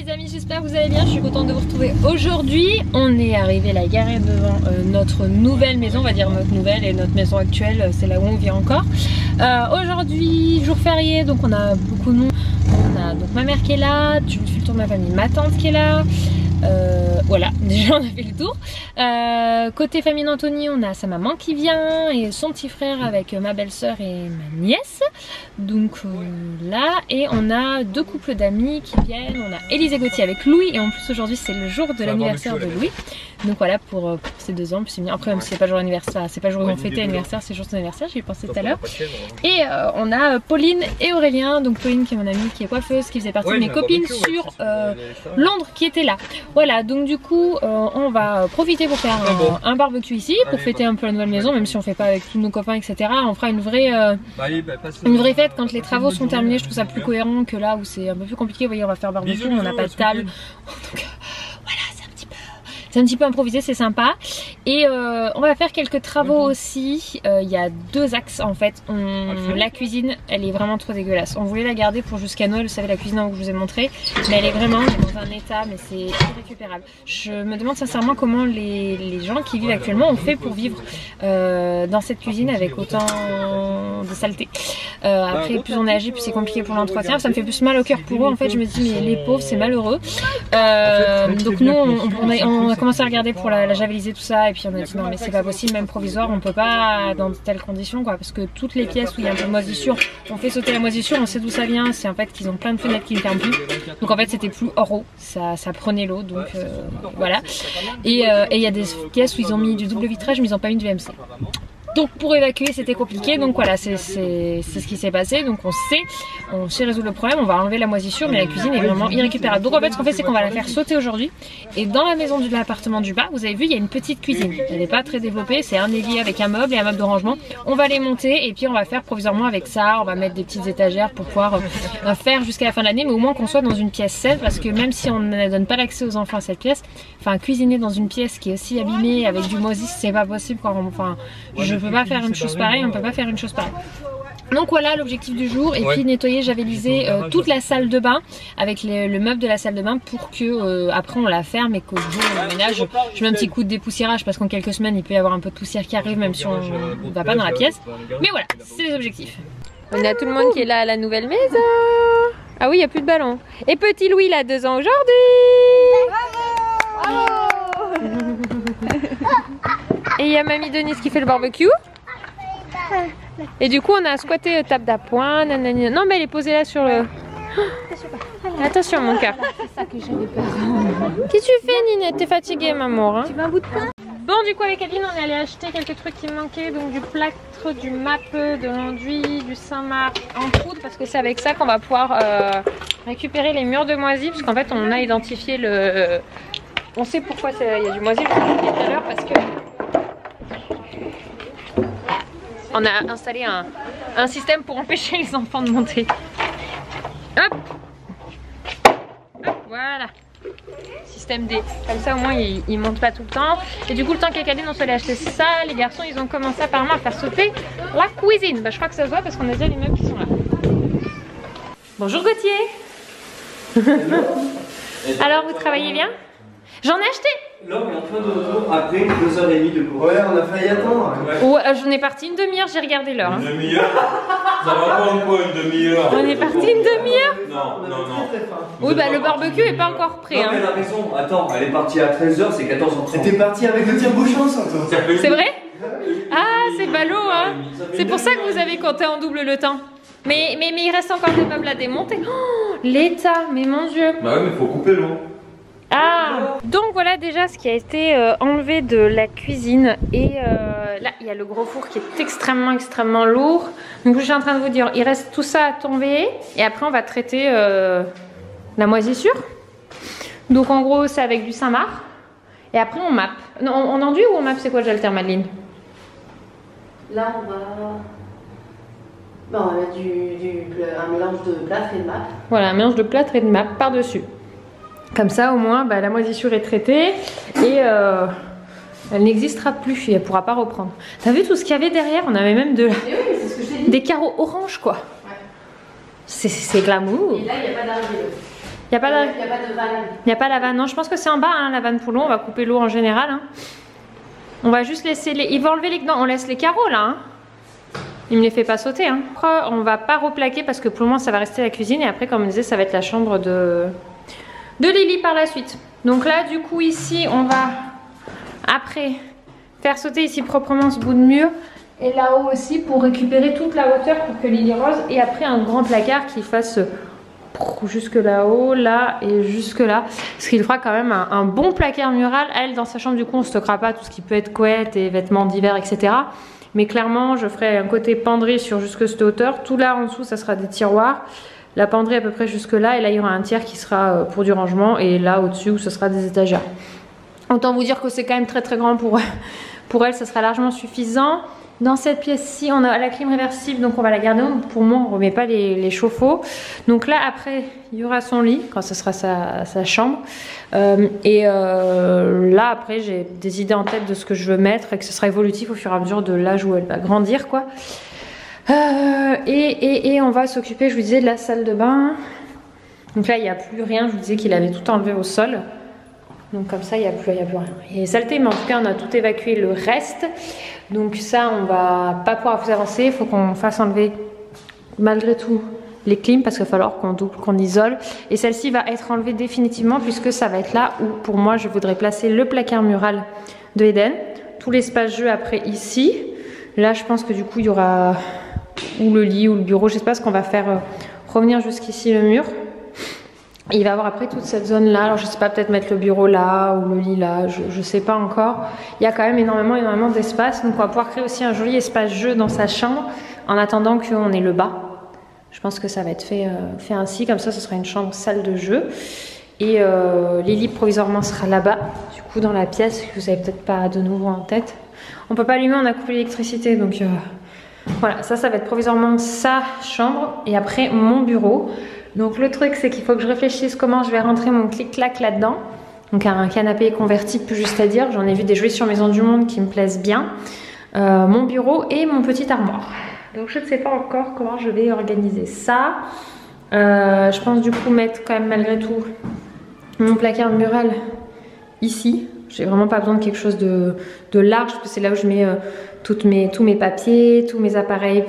les amis, j'espère que vous allez bien, je suis contente de vous retrouver aujourd'hui. On est arrivé à la gare devant notre nouvelle maison, on va dire notre nouvelle, et notre maison actuelle, c'est là où on vit encore. Aujourd'hui, jour férié, donc on a beaucoup de monde. On a donc ma mère qui est là, je fais le tour de ma famille, ma tante qui est là. Voilà, déjà on a fait le tour. Côté famille d'Anthony, on a sa maman qui vient et son petit frère avec ma belle-sœur et ma nièce. Donc là, et on a deux couples d'amis qui viennent. On a Élise et Gauthier avec Louis, et en plus aujourd'hui c'est le jour de l'anniversaire de Louis. Donc voilà pour ces 2 ans. Après, même si c'est pas jour d'anniversaire, c'est pas jour où on fêtait l'anniversaire, c'est jour de son anniversaire, j'y ai pensé tout à l'heure. Et on a Pauline et Aurélien, donc Pauline qui est mon amie qui est coiffeuse, qui faisait partie de mes copines sur Londres, qui était là. Voilà, donc du coup on va profiter pour faire un barbecue ici, pour fêter un peu la nouvelle maison, même si on fait pas avec tous nos copains, etc. On fera une vraie fête quand les travaux seront terminés. Je trouve ça plus cohérent que là où c'est un peu plus compliqué. Vous voyez, on va faire barbecue, on n'a pas de table. Donc voilà, c'est un petit peu improvisé, c'est sympa. Et on va faire quelques travaux aussi. Il y a 2 axes en fait. La cuisine, elle est vraiment trop dégueulasse. On voulait la garder pour jusqu'à Noël, vous savez, la cuisine que je vous ai montré, mais elle est vraiment dans un état, mais c'est irrécupérable. Je me demande sincèrement comment les gens qui vivent actuellement ont fait pour vivre dans cette cuisine avec autant de saleté. Après, plus on est âgé, plus c'est compliqué pour l'entretien. Ça me fait plus mal au cœur pour eux. En fait, je me dis, mais les pauvres, c'est malheureux. Donc nous, on a commencé à regarder pour la javeliser, tout ça, et puis on a dit non mais c'est pas possible, même provisoire, on peut pas dans de telles conditions quoi, parce que toutes les pièces où il y a un peu de moisissure, on fait sauter la moisissure, on sait d'où ça vient, c'est en fait qu'ils ont plein de fenêtres qui ne ferment plus, donc en fait c'était plus hors eau, ça prenait l'eau, donc voilà. Et il y a des pièces où ils ont mis du double vitrage mais ils ont pas mis de VMC. Donc pour évacuer c'était compliqué, donc voilà, c'est ce qui s'est passé. Donc on sait résoudre le problème, on va enlever la moisissure, mais la cuisine est vraiment irrécupérable. Donc en fait ce qu'on fait, c'est qu'on va la faire sauter aujourd'hui. Et dans la maison de l'appartement du bas, vous avez vu, il y a une petite cuisine, elle n'est pas très développée, c'est un évier avec un meuble et un meuble de rangement. On va les monter et puis on va faire provisoirement avec ça, on va mettre des petites étagères pour pouvoir faire jusqu'à la fin de l'année, mais au moins qu'on soit dans une pièce saine, parce que même si on ne donne pas l'accès aux enfants à cette pièce, enfin cuisiner dans une pièce qui est aussi abîmée avec du moisi, c'est pas possible quoi. Enfin, je peux pas faire une chose pareille, on peut pas faire une chose pareille. Donc voilà l'objectif du jour, et puis nettoyer, javeliser toute la salle de bain avec le meuble de la salle de bain pour que après on la ferme et qu'au jour où on ménage, je mets un petit coup de dépoussiérage parce qu'en quelques semaines il peut y avoir un peu de poussière qui arrive même si on ne va pas dans la pièce. Mais voilà, c'est les objectifs. On a tout le monde qui est là à la nouvelle maison. Ah oui, il n'y a plus de ballon. Et petit Louis il a 2 ans aujourd'hui. Et il y a mamie Denise qui fait le barbecue. Et du coup on a squatté table d'appoint. Non mais elle est posée là sur le... Attention mon cœur. C'est ça que j'avais peur. Qu'est-ce que tu fais Ninette? T'es fatiguée maman hein? Tu veux un bout de pain? Bon du coup avec Adeline on est allé acheter quelques trucs qui me manquaient. Donc du plâtre, du MAP, de l'enduit, du Saint-Marc en poudre. Parce que c'est avec ça qu'on va pouvoir récupérer les murs de moisi. Parce qu'en fait on a identifié le... On sait pourquoi il y a du moisi, je vous l'ai dit tout à l'heure, parce que on a installé un système pour empêcher les enfants de monter. Hop, hop, voilà. Système D. Comme ça au moins ils montent pas tout le temps. Et du coup le temps qu'Adeline on se allait acheter ça, les garçons ils ont commencé apparemment à faire sauter la cuisine. Bah, je crois que ça se voit parce qu'on a déjà les meubles qui sont là. Bonjour Gauthier. Alors vous travaillez bien? J'en ai acheté. L'homme est en train de retour après 2h30 de cours. Ouais, on a failli attendre. Ouais, j'en ai parti une demi-heure, j'ai regardé l'heure. Une demi-heure? Ça va pas quoi une demi-heure? On est parti une demi-heure? Non, non, non. Oui, bah le barbecue est pas encore prêt. Non, mais elle a raison. Attends, elle est partie à 13h, c'est 14h30. T'es parti avec le tire-bouchon, ça, toi. C'est vrai? Ah, c'est ballot, hein. C'est pour ça que vous avez compté en double le temps. Mais il reste encore des meubles à démonter. Oh, l'état, mais mon Dieu. Bah ouais, mais faut couper l'eau. Ah, donc voilà déjà ce qui a été enlevé de la cuisine. Et là il y a le gros four qui est extrêmement lourd. Donc je suis en train de vous dire, il reste tout ça à tomber. Et après on va traiter la moisissure. Donc en gros c'est avec du Saint-Marc. Et après on mappe. Non, on enduit ou on mappe? C'est quoi j'altère Madeleine? Là on va... Bon, on va mettre un mélange de plâtre et de MAP. Voilà, un mélange de plâtre et de MAP par-dessus. Comme ça, au moins, bah, la moisissure est traitée et elle n'existera plus et elle ne pourra pas reprendre. T'as vu tout ce qu'il y avait derrière? On avait même oui, c'est ce que je t'ai dit. Des carreaux orange, quoi. Ouais. C'est glamour. Et là, il n'y a pas d'arrivée. Il n'y a pas de vanne. Il n'y a pas la vanne. Non, je pense que c'est en bas, hein, la vanne pour l'eau. On va couper l'eau en général. Hein. On va juste laisser les... Il va enlever les... Non, on laisse les carreaux là. Hein. Il me les fait pas sauter. Hein. On va pas replaquer parce que pour le moment ça va rester la cuisine. Et après, comme on disait, ça va être la chambre de Lily par la suite. Donc là, du coup, ici, on va après faire sauter ici proprement ce bout de mur. Et là-haut aussi pour récupérer toute la hauteur pour que Lily rose. Et après, un grand placard qui fasse... jusque là-haut, là et jusque là, parce qu'il fera quand même un bon placard mural. Elle, dans sa chambre, du coup, on stockera pas tout ce qui peut être couette et vêtements d'hiver, etc. Mais clairement, je ferai un côté penderie sur jusque cette hauteur. Tout là en dessous, ça sera des tiroirs. La penderie à peu près jusque là, et là il y aura un tiers qui sera pour du rangement, et là au-dessus où ce sera des étagères. Autant vous dire que c'est quand même très très grand pour elle, ça sera largement suffisant. Dans cette pièce-ci, on a la clim réversible, donc on va la garder. Pour moi, on ne remet pas les chauffe-eau. Donc là, après, il y aura son lit, quand ce sera sa chambre. Là, après, j'ai des idées en tête de ce que je veux mettre et que ce sera évolutif au fur et à mesure de l'âge où elle va grandir, quoi. Et on va s'occuper, je vous disais, de la salle de bain. Donc là, il n'y a plus rien. Je vous disais qu'il avait tout enlevé au sol. Donc comme ça, il n'y a plus rien. Il y a saleté, mais en tout cas, on a tout évacué le reste. Donc ça, on va pas pouvoir vous avancer. Il faut qu'on fasse enlever, malgré tout, les clims, parce qu'il va falloir qu'on double, qu'on isole. Et celle-ci va être enlevée définitivement, puisque ça va être là où, pour moi, je voudrais placer le placard mural de Eden. Tout l'espace jeu après ici. Là, je pense que du coup, il y aura ou le lit ou le bureau. Je sais pas ce qu'on va faire revenir jusqu'ici le mur. Et il va y avoir après toute cette zone là, alors je sais pas, peut-être mettre le bureau là ou le lit là, je sais pas encore. Il y a quand même énormément d'espace, donc on va pouvoir créer aussi un joli espace jeu dans sa chambre en attendant qu'on ait le bas. Je pense que ça va être fait ainsi, comme ça ce sera une chambre salle de jeu. Et Lily provisoirement sera là-bas, du coup dans la pièce que vous avez peut-être pas de nouveau en tête. On peut pas allumer, on a coupé l'électricité, donc voilà, ça va être provisoirement sa chambre et après mon bureau. Donc le truc c'est qu'il faut que je réfléchisse comment je vais rentrer mon clic-clac là-dedans. Donc un canapé convertible, plus juste à dire. J'en ai vu des jolis sur Maison du Monde qui me plaisent bien. Mon bureau et mon petit armoire. Donc je ne sais pas encore comment je vais organiser ça. Je pense du coup mettre quand même malgré tout mon placard mural ici. J'ai vraiment pas besoin de quelque chose de large parce que c'est là où je mets tous mes papiers, tous mes appareils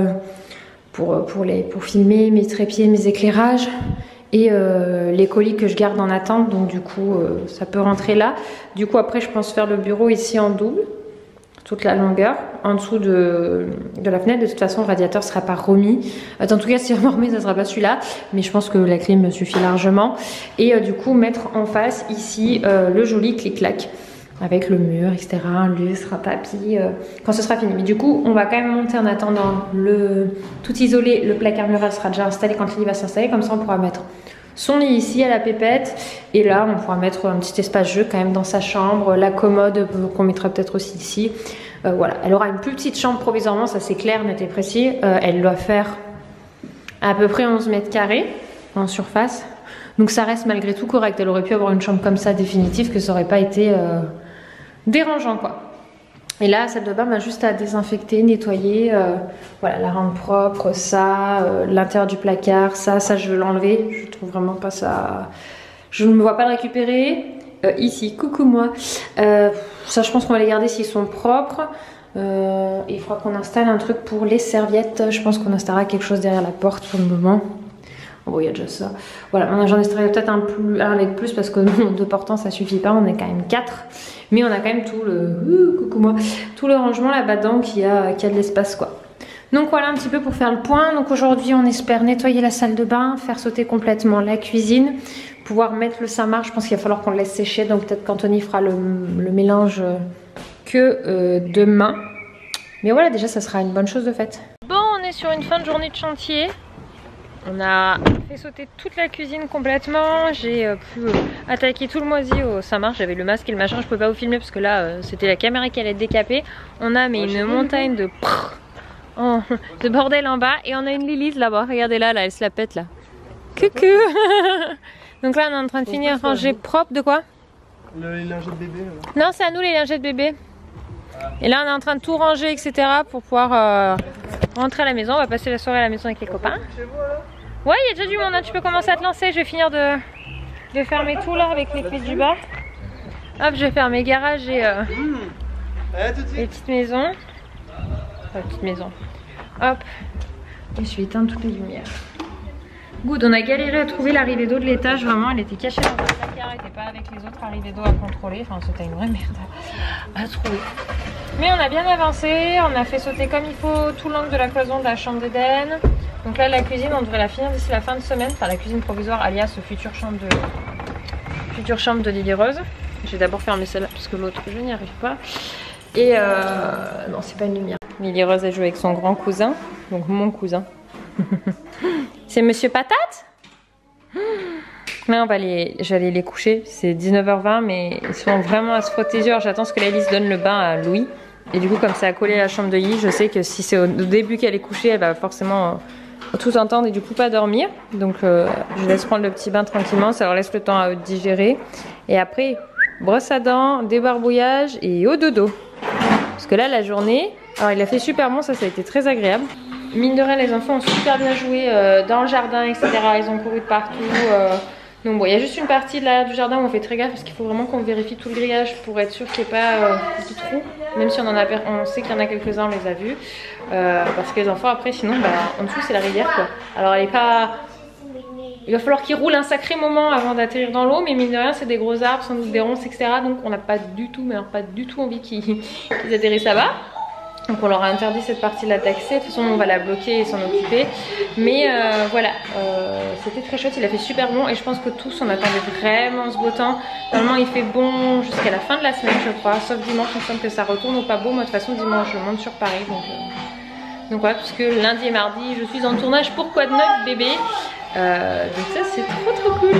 pour filmer, mes trépieds, mes éclairages et les colis que je garde en attente. Donc du coup ça peut rentrer là. Du coup après je pense faire le bureau ici en double, toute la longueur, en dessous de la fenêtre. De toute façon le radiateur ne sera pas remis. En tout cas si on remet ça ne sera pas celui-là. Mais je pense que la clim me suffit largement. Et du coup mettre en face ici le joli clic-clac. Avec le mur, etc. Un lustre, un tapis, quand ce sera fini. Mais du coup, on va quand même monter en attendant tout isolé. Le placard mural sera déjà installé quand Lily va s'installer. Comme ça, on pourra mettre son lit ici à la pépette. Et là, on pourra mettre un petit espace jeu quand même dans sa chambre. La commode qu'on mettra peut-être aussi ici. Voilà, elle aura une plus petite chambre provisoirement. Ça, c'est clair, net et précis. Elle doit faire à peu près 11 mètres carrés en surface. Donc ça reste malgré tout correct. Elle aurait pu avoir une chambre comme ça définitive, que ça aurait pas été dérangeant quoi. Et là, salle de bain, juste à désinfecter, nettoyer, voilà, la rendre propre, ça, l'intérieur du placard, ça je veux l'enlever. Je trouve vraiment pas ça. Je ne me vois pas le récupérer. Ici, coucou moi. Ça, je pense qu'on va les garder s'ils sont propres. Il faudra qu'on installe un truc pour les serviettes. Je pense qu'on installera quelque chose derrière la porte pour le moment. Bon, il y a déjà ça. Voilà, j'en installerai peut-être un avec plus parce que de portant ça suffit pas. On est quand même 4. Mais on a quand même tout le rangement là-bas-dedans qui a de l'espace quoi. Donc voilà un petit peu pour faire le point. Donc aujourd'hui on espère nettoyer la salle de bain, faire sauter complètement la cuisine, pouvoir mettre le Saint-Marc. Je pense qu'il va falloir qu'on le laisse sécher. Donc peut-être qu'Anthony fera le mélange que demain. Mais voilà, déjà ça sera une bonne chose de faite. Bon, on est sur une fin de journée de chantier. On a fait sauter toute la cuisine complètement. J'ai pu attaquer tout le moisi au Saint-Marc. J'avais le masque et le machin, je peux pas vous filmer parce que là c'était la caméra qui allait être décapée. On a une montagne de bordel en bas. Et on a une Lilith là-bas, regardez là, elle se la pète là. Coucou. Donc là on est en train de finir ranger propre. De quoi? Les lingettes bébé là. Non, c'est à nous les lingettes bébé. Et là on est en train de tout ranger etc. pour pouvoir rentrer à la maison. On va passer la soirée à la maison avec les copains. Ouais, il y a déjà du monde, hein. Tu peux commencer à te lancer, je vais finir de de fermer tout là avec les clés du bas. Hop, je vais fermer garage et les petites maisons. Enfin, petite maison. Hop. Et je vais éteindre toutes les lumières. Good, on a galéré à trouver l'arrivée d'eau de l'étage. Vraiment, elle était cachée dans un placard. Elle n'était pas avec les autres arrivées d'eau à contrôler. Enfin, c'était une vraie merde à trouver. Mais on a bien avancé. On a fait sauter comme il faut tout l'angle de la cloison de la chambre d'Eden. Donc là, la cuisine, on devrait la finir d'ici la fin de semaine. Enfin, la cuisine provisoire, alias future chambre de Lily Rose. Je vais d'abord fermer celle-là parce que l'autre, je n'y arrive pas. Et non, c'est pas une lumière. Lily Rose a joué avec son grand cousin, donc mon cousin. C'est Monsieur Patate. Là, j'allais les coucher. C'est 19h20, mais ils sont vraiment à se frotter les yeux. J'attends que Alice donne le bain à Louis. Et du coup, comme ça a collé à la chambre de Lily, je sais que si c'est au début qu'elle est couchée, elle va forcément tout entendre et du coup pas dormir. Donc, je laisse prendre le petit bain tranquillement. Ça leur laisse le temps à eux de digérer. Et après, brosse à dents, débarbouillage et au dodo. Parce que là, la journée, alors il a fait super bon, ça a été très agréable. Mine de rien, les enfants ont super bien joué dans le jardin, etc. Ils ont couru de partout. Donc bon, il y a juste une partie de l'arrière du jardin où on fait très gaffe parce qu'il faut vraiment qu'on vérifie tout le grillage pour être sûr qu'il n'y ait pas de trous. Même si on sait qu'il y en a quelques-uns, on les a vus. Parce que les enfants, après, sinon, bah, en dessous, c'est la rivière, quoi. Alors, elle est pas... Il va falloir qu'ils roulent un sacré moment avant d'atterrir dans l'eau, mais mine de rien, c'est des gros arbres, sans doute des ronces, etc. Donc, on n'a pas du tout, mais alors pas du tout envie qu'ils atterrissent là-bas. Donc on leur a interdit cette partie-là d'accès. De toute façon, on va la bloquer et s'en occuper. Mais voilà, c'était très chouette. Il a fait super bon et je pense que tous on attendait vraiment ce beau temps. Normalement, il fait bon jusqu'à la fin de la semaine, je crois. Sauf dimanche, il me semble que ça retourne au pas beau. Moi, de toute façon, dimanche, je monte sur Paris. Donc voilà, puisque lundi et mardi, je suis en tournage pour Quoi de neuf, bébé. Donc ça, c'est trop cool.